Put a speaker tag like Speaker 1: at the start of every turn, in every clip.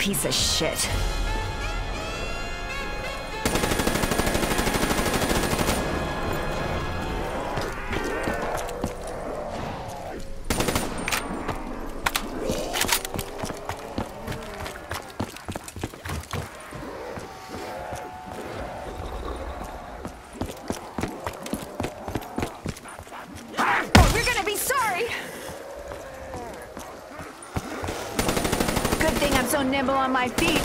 Speaker 1: piece of shit. So nimble on my feet.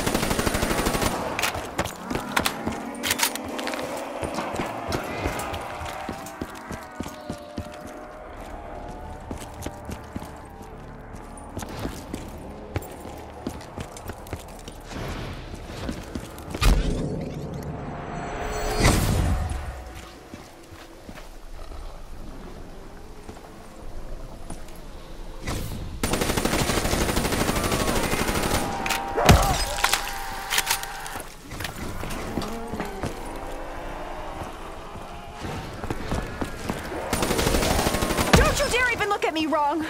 Speaker 1: Get me wrong.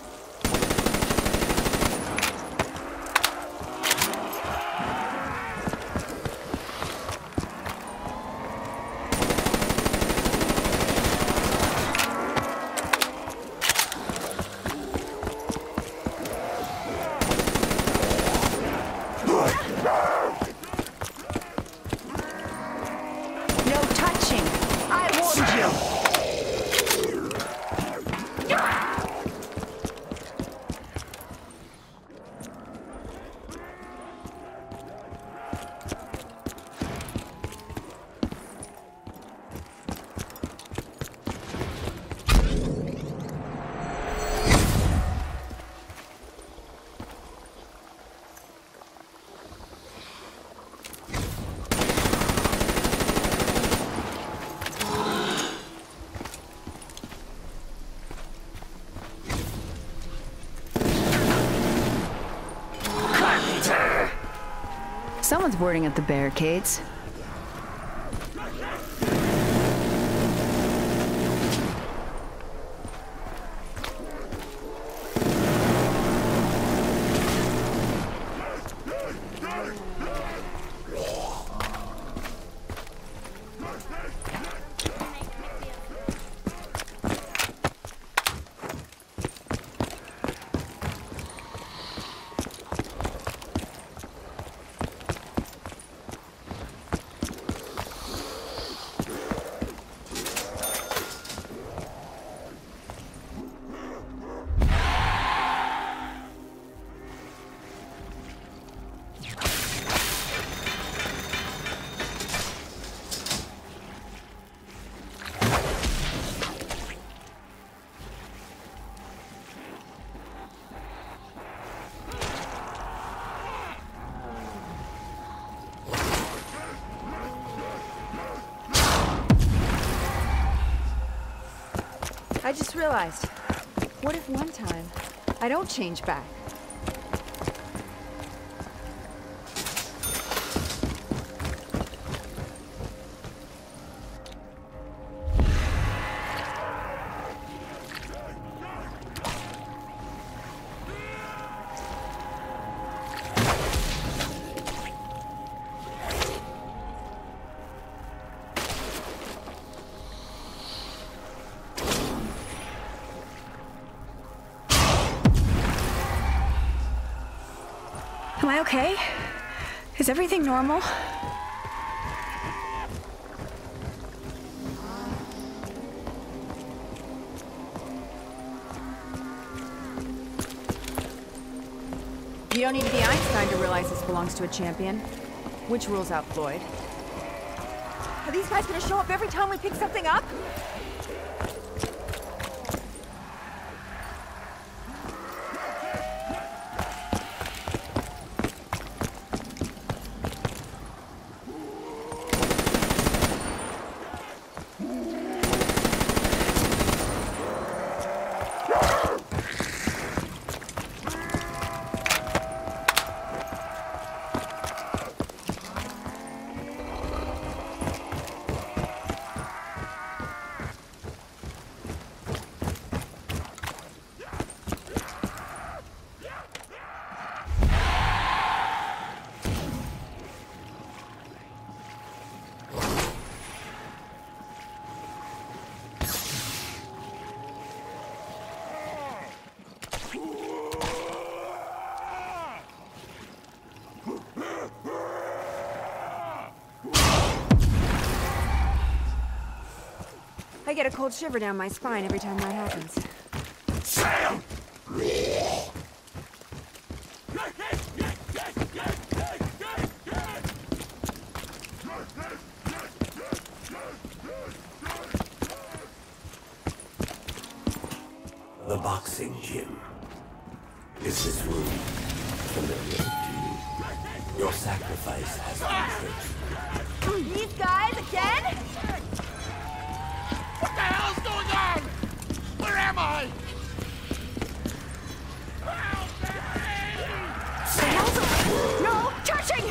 Speaker 1: No touching. I warned you. Someone's boarding at the barricades. I just realized, what if one time I don't change back? Am I okay? Is everything normal? You don't need to be Einstein to realize this belongs to a champion. Which rules out Floyd? Are these guys gonna show up every time we pick something up? I get a cold shiver down my spine every time that happens.
Speaker 2: Sam! The boxing gym. Is this room familiar to you? Your sacrifice has been traced.
Speaker 1: These guys again?
Speaker 3: What the hell's going on? Where am I? Help me!
Speaker 1: No touching!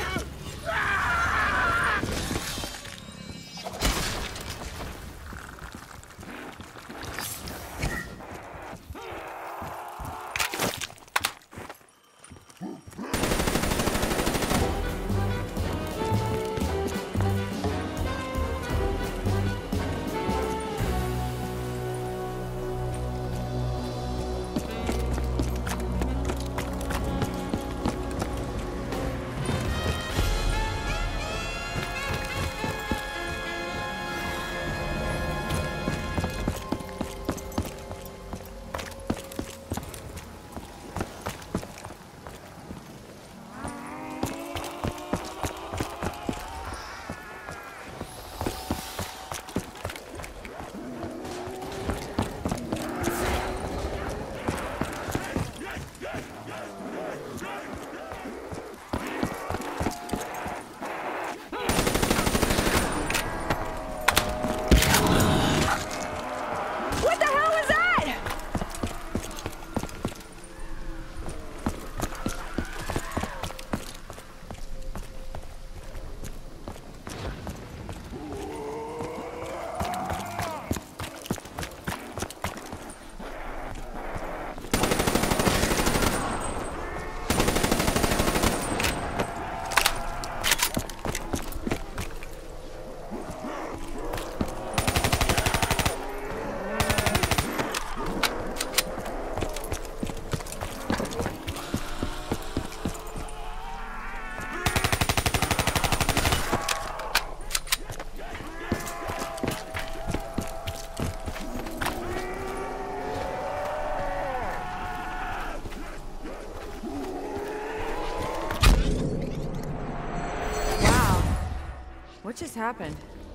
Speaker 1: What just happened?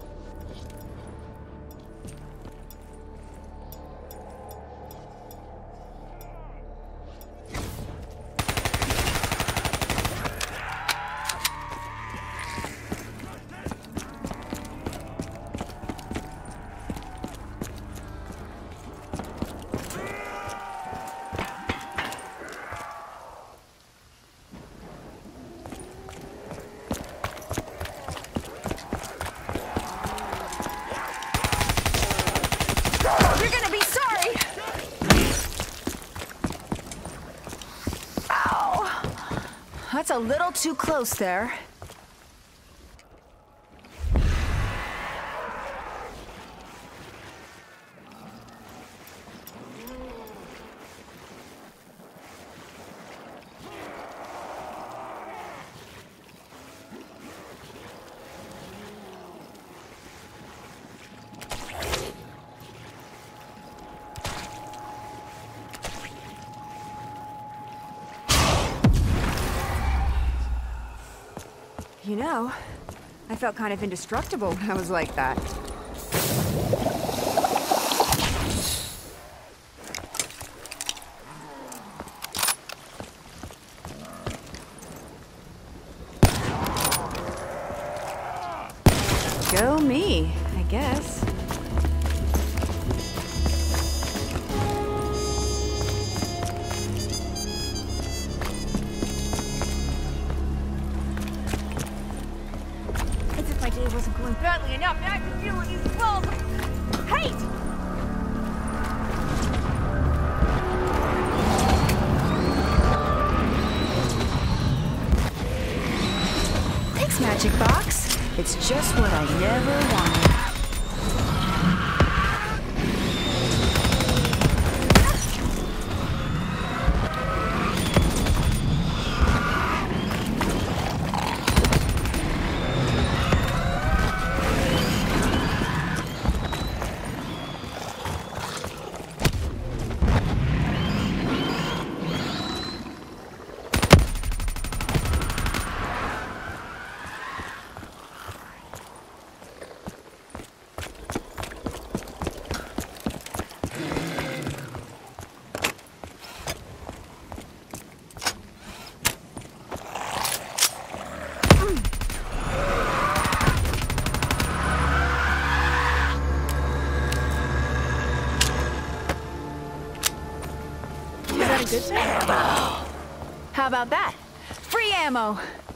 Speaker 1: That's a little too close there. You know, I felt kind of indestructible when I was like that. Go me, I guess. It wasn't going badly enough. Now I can feel these balls of hate! Thanks, Magic Box. It's just what I never wanted. Good job. How about that? Free ammo.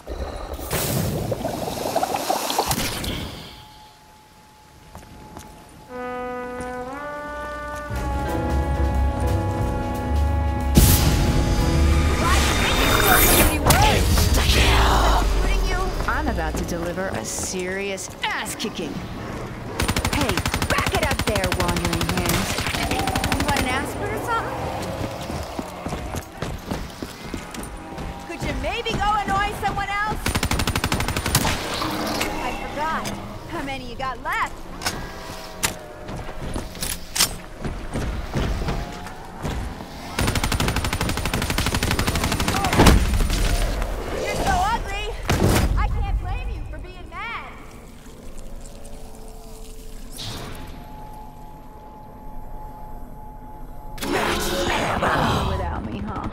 Speaker 1: I'm about to deliver a serious ass-kicking. Hey, back it up there, wandering hands. You want an aspirin or something? Could you maybe go annoy someone else? I forgot. How many you got left? You're so ugly. I can't blame you for being mad. Without me, huh?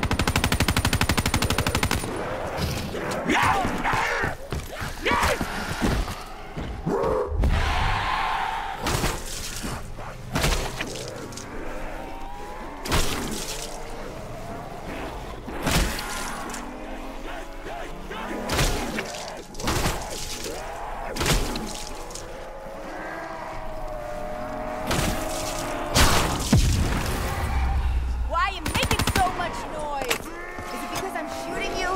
Speaker 1: Why are you making so much noise? Is it because I'm shooting you?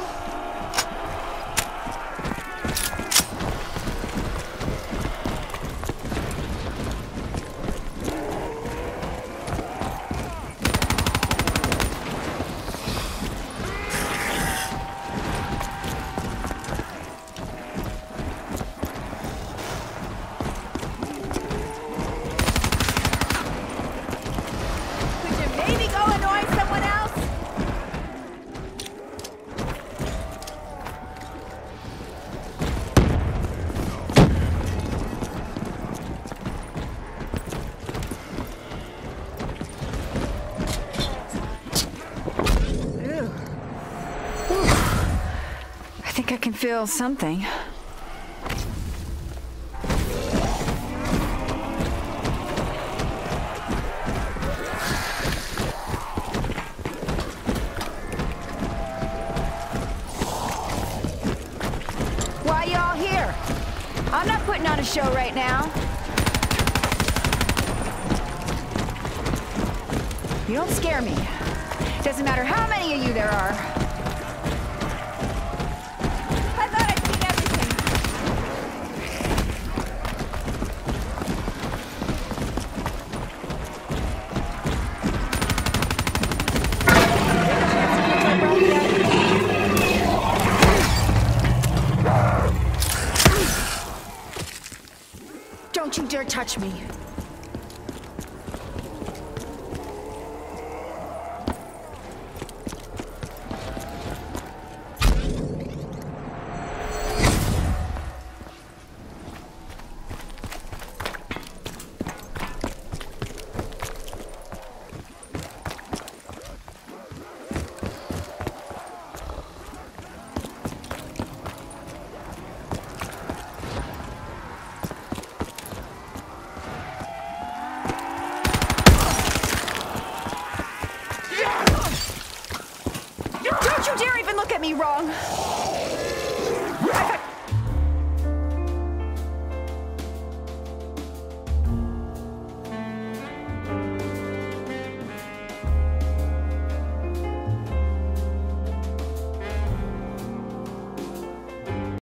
Speaker 1: Could you maybe go annoy someone else? Ew. I think I can feel something. Why y'all here? I'm not putting on a show right now. You don't scare me. Doesn't matter how many of you there are. I thought I'd seen everything. Don't you dare touch me.